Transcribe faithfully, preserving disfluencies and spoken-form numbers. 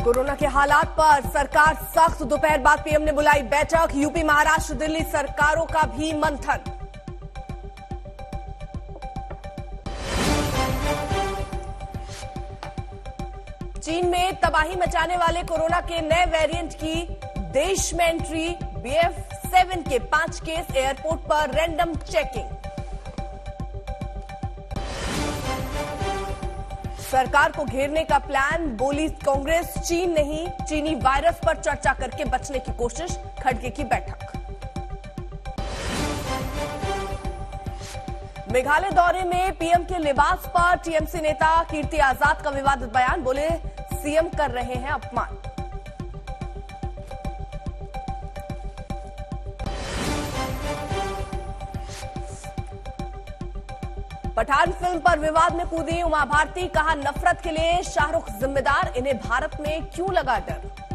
Corona के हालात पर सरकार सख्त। दोपहर बाद पीएम ने बुलाई बैठक। यूपी, महाराष्ट्र, दिल्ली सरकारों का भी मंथन। चीन में तबाही मचाने वाले कोरोना के नए वेरिएंट की देश में एंट्री। बी एफ सेवन के पांच केस, एयरपोर्ट पर रैंडम चेकिंग। सरकार को घेरने का प्लान, बोली कांग्रेस चीन नहीं, चीनी वायरस पर चर्चा करके बचने की कोशिश। खड़गे की बैठक। मेघालय दौरे में पीएम के लिबास पर टीएमसी नेता कीर्ति आजाद का विवादित बयान। बोले सीएम कर रहे हैं अपमान। पठान फिल्म पर विवाद में कूदी उमा भारती। कहा नफरत के लिए शाहरुख जिम्मेदार, इन्हें भारत में क्यों लगा डर।